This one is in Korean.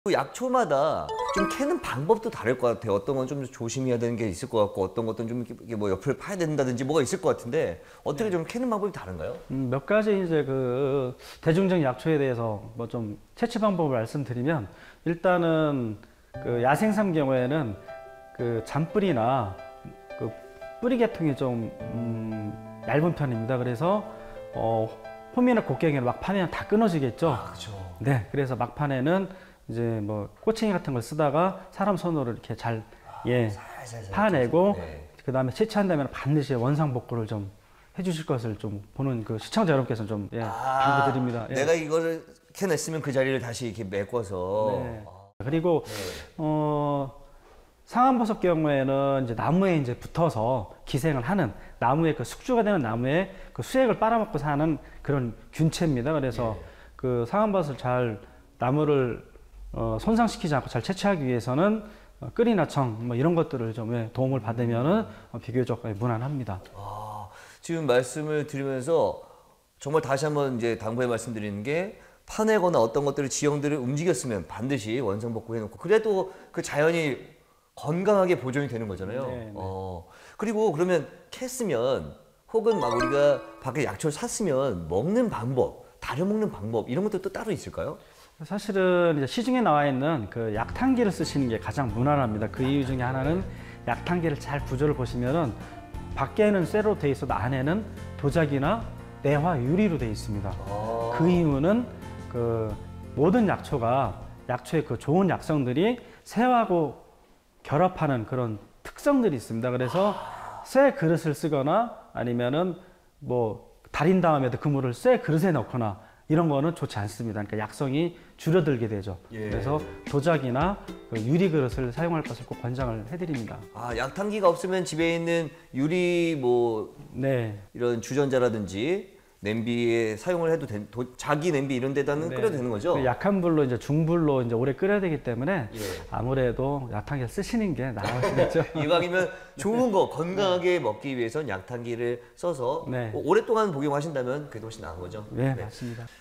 그 약초마다 좀 캐는 방법도 다를 것 같아요. 어떤 건 좀 조심해야 되는 게 있을 것 같고, 어떤 것들은 좀 이렇게 뭐 옆을 파야 된다든지 뭐가 있을 것 같은데, 어떻게 좀 캐는 방법이 다른가요? 몇 가지 이제 그 대중적 약초에 대해서 뭐 좀 채취 방법을 말씀드리면, 일단은 그 야생삼 경우에는 그 잔뿌리나 그 뿌리 계통이 좀 얇은 편입니다. 그래서 호미나 곡괭이를 막 파내면 다 끊어지겠죠. 그렇죠. 네, 그래서 막판에는 이제 뭐 꼬챙이 같은 걸 쓰다가 사람 손으로 이렇게 잘 살살살 파내고, 네. 그 다음에 채취한다면 반드시 원상복구를 좀 해주실 것을 좀 보는 그 시청자 여러분께서는 좀 당부드립니다. 예. 내가 이거를 캐냈으면 그 자리를 다시 이렇게 메꿔서. 네. 그리고 상한버섯 경우에는 이제 나무에 이제 붙어서 기생을 하는, 나무의 그 숙주가 되는 나무에 그 수액을 빨아먹고 사는 그런 균체입니다. 그래서 그 상한버섯을 잘 나무를 손상시키지 않고 잘 채취하기 위해서는 끓이나 청 뭐 이런 것들을 좀 도움을 받으면은 비교적 무난합니다. 지금 말씀을 드리면서 정말 다시 한번 이제 당부해 말씀드리는 게, 파내거나 어떤 것들을 지형들을 움직였으면 반드시 원상복구 해놓고, 그래도 그 자연이 건강하게 보존이 되는 거잖아요. 네. 그리고 그러면 캤으면, 혹은 막 우리가 밖에 약초를 샀으면 먹는 방법, 다려 먹는 방법 이런 것도 또 따로 있을까요? 사실은 이제 시중에 나와 있는 그 약탕기를 쓰시는 게 가장 무난합니다. 그 이유 중에 하나는, 약탕기를 잘 구조를 보시면은 밖에는 쇠로 돼 있어도 안에는 도자기나 내화 유리로 돼 있습니다. 그 이유는 그 모든 약초의 그 좋은 약성들이 쇠하고 결합하는 그런 특성들이 있습니다. 그래서 쇠 그릇을 쓰거나 아니면은 뭐 달인 다음에도 그물을 쇠 그릇에 넣거나 이런 거는 좋지 않습니다. 그러니까 약성이 줄어들게 되죠. 그래서 도자기나 그 유리 그릇을 사용할 것을 꼭 권장을 해드립니다. 약탕기가 없으면 집에 있는 유리 뭐 이런 주전자라든지 냄비에 사용을 해도 자기 냄비 이런 데다는 끓여도 되는 거죠? 그 약한 불로 이제 중불로 이제 오래 끓여야 되기 때문에 아무래도 약탕기를 쓰시는 게 나으시겠죠. 이왕이면 좋은 거 건강하게 먹기 위해선 약탕기를 써서 오랫동안 복용하신다면 그게 훨씬 나은 거죠? 네, 맞습니다.